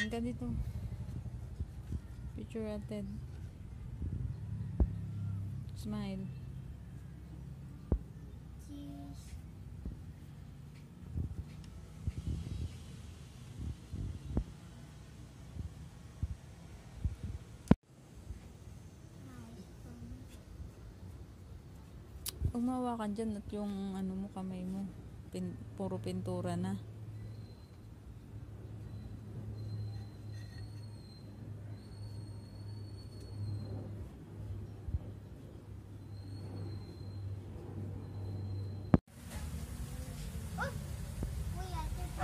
Tingin ka dito. Picture atin. Smile. Cheese. Huwag mahawakan dyan at yung ano mo, kamay mo. Puro pintura na. Oh! Kuya, ito.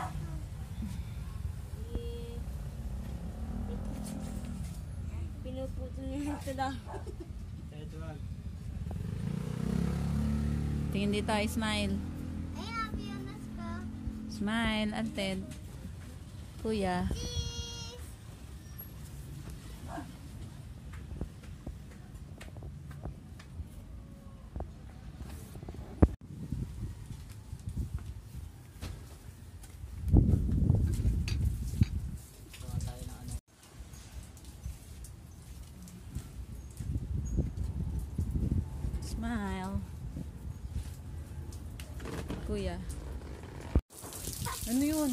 Pinuputol niya ito daw. Tingin dito, smile. Ay, happy anas ka. Smile, Alted. Kuya. Cheese! Smile. Kuya. Ano yun?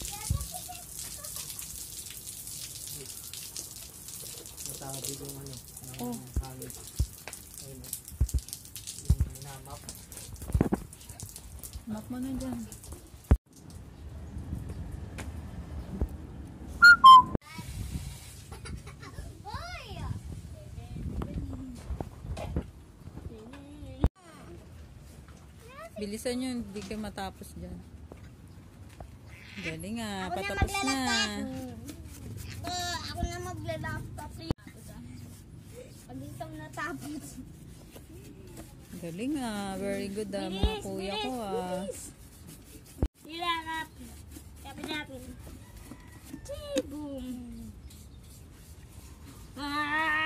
Masabi yung ano, Oh. ng salad. Ayun o. Yung minamap. Map mo na dyan. Hoy! Bilisan nyo, hindi kayo matapos dyan. Galing nga, Ako na patapos na. Ako na maglalaptop. Pag isang natapos. Galing nga, very good mga Bilis, kuya bilis, ko bilis. Sila kapin. Kapin natin. Boom. Ah!